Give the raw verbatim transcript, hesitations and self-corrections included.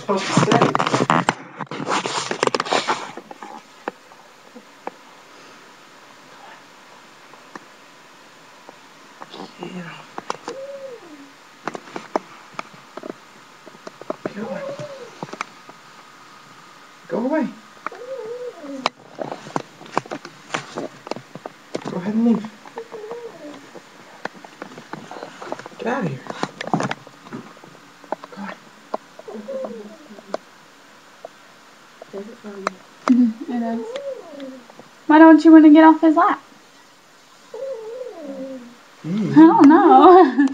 supposed to stay. Yeah. Go away. Go away. Go ahead and leave. Get out of here. Go on. Mm-hmm, it is. Why don't you want to get off his lap? Mm. I don't know.